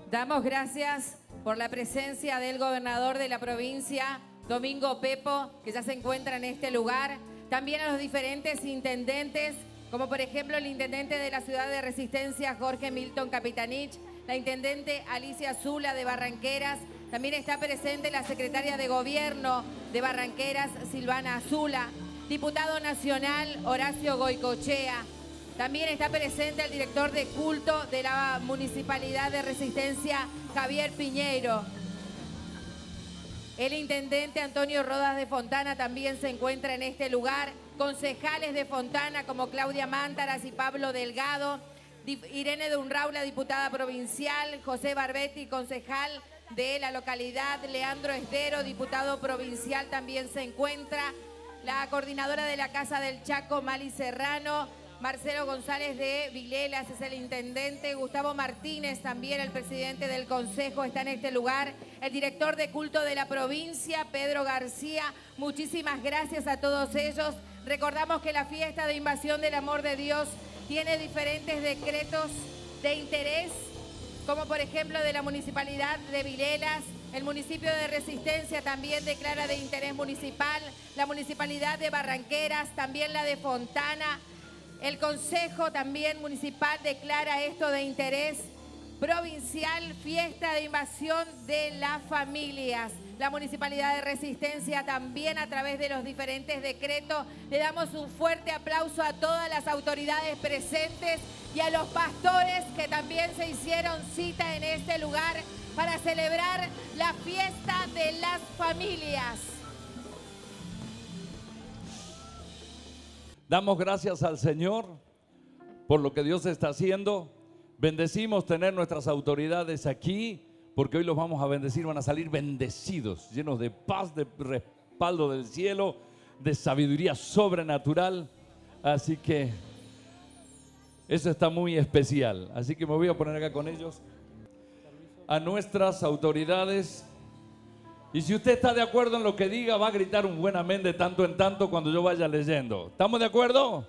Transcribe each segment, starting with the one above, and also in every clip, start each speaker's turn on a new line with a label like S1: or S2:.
S1: Damos gracias por la presencia del gobernador de la provincia, Domingo Pepo, que ya se encuentra en este lugar. También a los diferentes intendentes, como por ejemplo el intendente de la ciudad de Resistencia, Jorge Milton Capitanich, la intendente Alicia Zula de Barranqueras. También está presente la secretaria de Gobierno de Barranqueras, Silvana Azula, diputado nacional Horacio Goicochea. También está presente el director de culto de la Municipalidad de Resistencia, Javier Piñeiro. El intendente Antonio Rodas de Fontana también se encuentra en este lugar. Concejales de Fontana como Claudia Mántaras y Pablo Delgado. Irene de Unraula, diputada provincial. José Barbetti, concejal de la localidad. Leandro Esdero, diputado provincial, también se encuentra. La coordinadora de la Casa del Chaco, Mali Serrano. Marcelo González de Vilelas es el intendente. Gustavo Martínez, también el presidente del consejo, está en este lugar. El director de culto de la provincia, Pedro García. Muchísimas gracias a todos ellos. Recordamos que la fiesta de invasión del amor de Dios tiene diferentes decretos de interés, como por ejemplo de la Municipalidad de Vilelas. El municipio de Resistencia también declara de interés municipal. La Municipalidad de Barranqueras, también la de Fontana. El Consejo también municipal declara esto de interés provincial, fiesta de invasión de las familias. La Municipalidad de Resistencia también a través de los diferentes decretos. Le damos un fuerte aplauso a todas las autoridades presentes y a los pastores que también se hicieron cita en este lugar para celebrar la fiesta de las familias.
S2: Damos gracias al Señor por lo que Dios está haciendo. Bendecimos tener nuestras autoridades aquí, porque hoy los vamos a bendecir. Van a salir bendecidos, llenos de paz, de respaldo del cielo, de sabiduría sobrenatural. Así que eso está muy especial. Así que me voy a poner acá con ellos. A nuestras autoridades. Y si usted está de acuerdo en lo que diga, va a gritar un buen amén de tanto en tanto cuando yo vaya leyendo. ¿Estamos de acuerdo?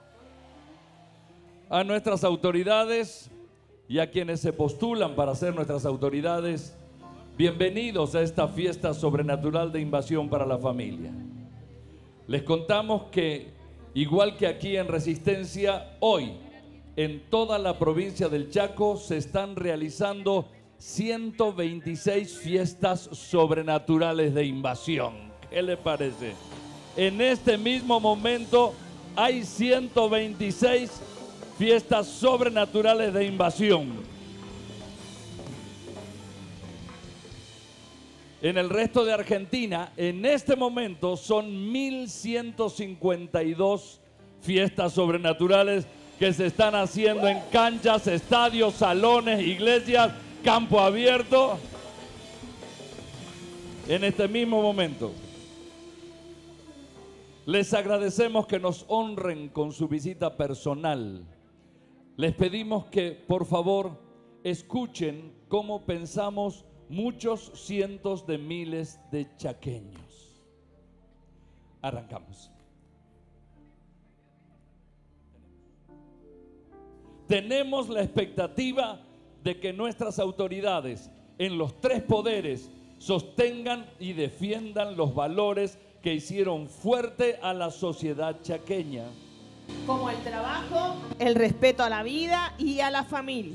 S2: A nuestras autoridades y a quienes se postulan para ser nuestras autoridades, bienvenidos a esta fiesta sobrenatural de invasión para la familia. Les contamos que, igual que aquí en Resistencia, hoy en toda la provincia del Chaco se están realizando 126 fiestas sobrenaturales de invasión. ¿Qué le parece? En este mismo momento hay 126 fiestas sobrenaturales de invasión. En el resto de Argentina, en este momento son 1152 fiestas sobrenaturales que se están haciendo en canchas, estadios, salones, iglesias, campo abierto, en este mismo momento. Les agradecemos que nos honren con su visita personal. Les pedimos que, por favor, escuchen cómo pensamos muchos cientos de miles de chaqueños. Arrancamos. Tenemos la expectativa de que nuestras autoridades en los tres poderes sostengan y defiendan los valores que hicieron fuerte a la sociedad chaqueña,
S3: como el trabajo, el respeto a la vida y a la familia.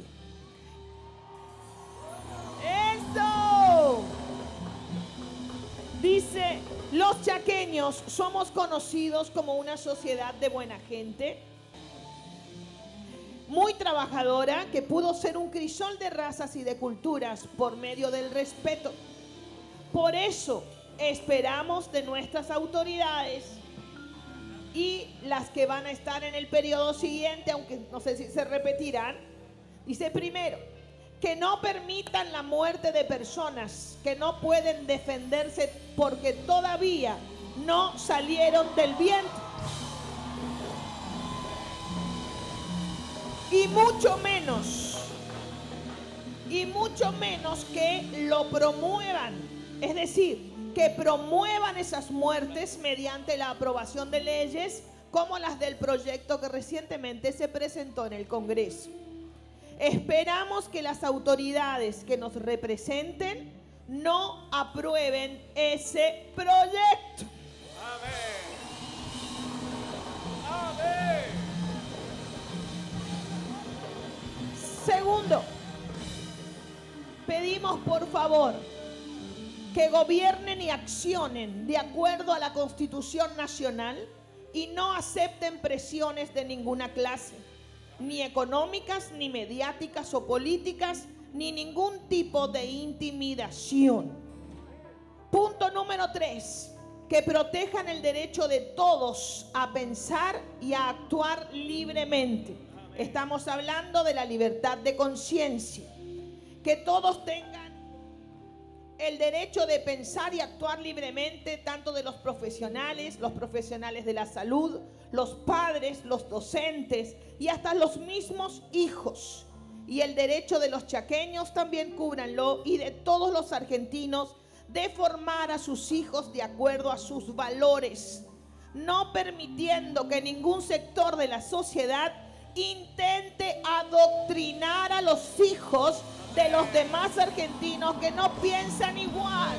S3: ¡Eso! Dice, los chaqueños somos conocidos como una sociedad de buena gente, muy trabajadora, que pudo ser un crisol de razas y de culturas por medio del respeto. Por eso esperamos de nuestras autoridades y las que van a estar en el periodo siguiente, aunque no sé si se repetirán. Dice primero, que no permitan la muerte de personas que no pueden defenderse porque todavía no salieron del vientre. Y mucho menos que lo promuevan, es decir, que promuevan esas muertes mediante la aprobación de leyes como las del proyecto que recientemente se presentó en el Congreso. Esperamos que las autoridades que nos representen no aprueben ese proyecto.
S4: Amén. Amén.
S3: Segundo, pedimos por favor que gobiernen y accionen de acuerdo a la Constitución Nacional y no acepten presiones de ninguna clase, ni económicas, ni mediáticas o políticas, ni ningún tipo de intimidación. Punto número 3, que protejan el derecho de todos a pensar y a actuar libremente. Estamos hablando de la libertad de conciencia, que todos tengan el derecho de pensar y actuar libremente, tanto de los profesionales de la salud, los padres, los docentes y hasta los mismos hijos. Y el derecho de los chaqueños también cúbranlo, y de todos los argentinos, de formar a sus hijos de acuerdo a sus valores, no permitiendo que ningún sector de la sociedad intente adoctrinar a los hijos de los demás argentinos que no piensan igual.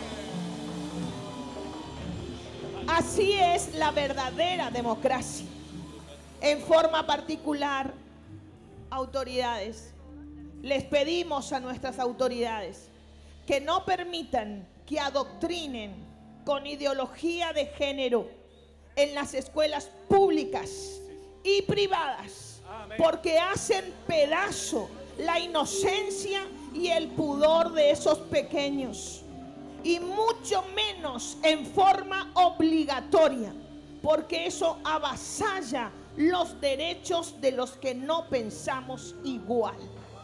S3: Así es la verdadera democracia. En forma particular, autoridades, les pedimos a nuestras autoridades que no permitan que adoctrinen con ideología de género en las escuelas públicas y privadas, porque hacen pedazo la inocencia y el pudor de esos pequeños, y mucho menos en forma obligatoria, porque eso avasalla los derechos de los que no pensamos igual.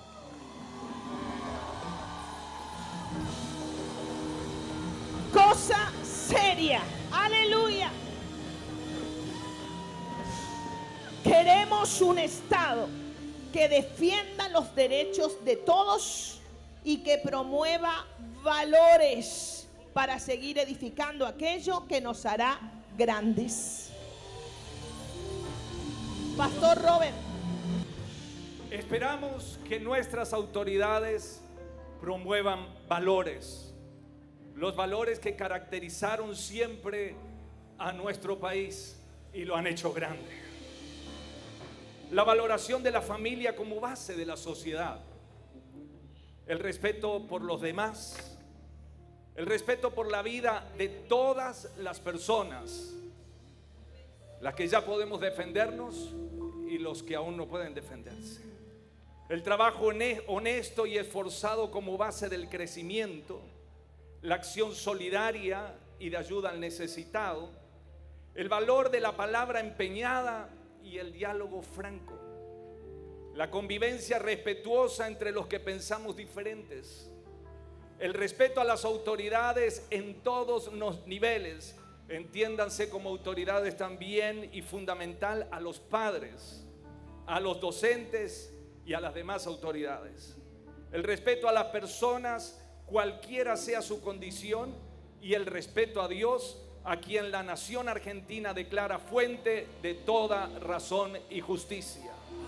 S3: Cosa seria, aleluya. Queremos un Estado que defienda los derechos de todos y que promueva valores para seguir edificando aquello que nos hará grandes. Pastor Robert.
S4: Esperamos que nuestras autoridades promuevan valores, los valores que caracterizaron siempre a nuestro país y lo han hecho grande. La valoración de la familia como base de la sociedad, el respeto por los demás, el respeto por la vida de todas las personas, las que ya podemos defendernos y los que aún no pueden defenderse. El trabajo honesto y esforzado como base del crecimiento, la acción solidaria y de ayuda al necesitado, el valor de la palabra empeñada y el diálogo franco, la convivencia respetuosa entre los que pensamos diferentes, el respeto a las autoridades en todos los niveles, entiéndanse como autoridades también, y fundamental a los padres, a los docentes y a las demás autoridades. El respeto a las personas, cualquiera sea su condición, y el respeto a Dios, a quien la nación argentina declara fuente de toda razón y justicia.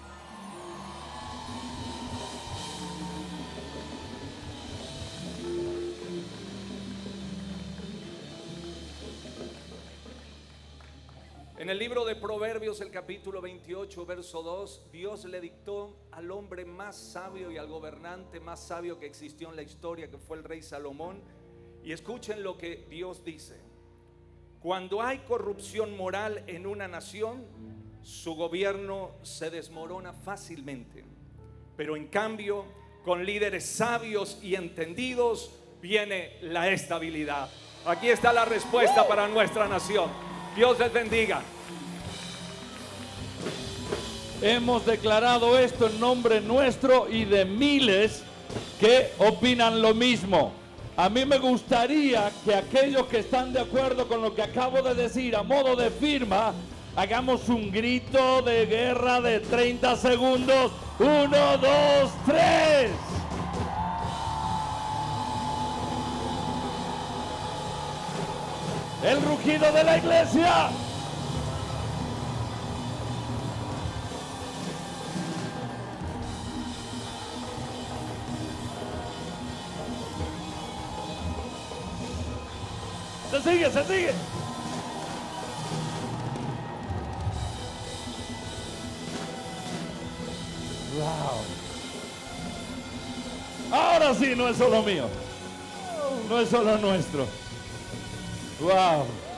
S4: En el libro de Proverbios, el capítulo 28, verso 2, Dios le dictó al hombre más sabio y al gobernante más sabio que existió en la historia, que fue el rey Salomón. Y escuchen lo que Dios dice: cuando hay corrupción moral en una nación, su gobierno se desmorona fácilmente. Pero en cambio, con líderes sabios y entendidos, viene la estabilidad. Aquí está la respuesta para nuestra nación. Dios les bendiga.
S2: Hemos declarado esto en nombre nuestro y de miles que opinan lo mismo. A mí me gustaría que aquellos que están de acuerdo con lo que acabo de decir a modo de firma, hagamos un grito de guerra de 30 segundos. 1, 2, 3. El rugido de la iglesia. Se sigue, se sigue. Wow. Ahora sí, no es solo mío. No es solo nuestro. Wow.